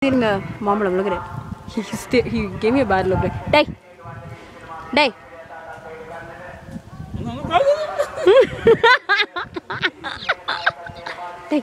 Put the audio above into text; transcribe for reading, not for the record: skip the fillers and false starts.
இருங்க மாம்பழம் look at it. He gave me a bad look. Dai. Dai. Dai.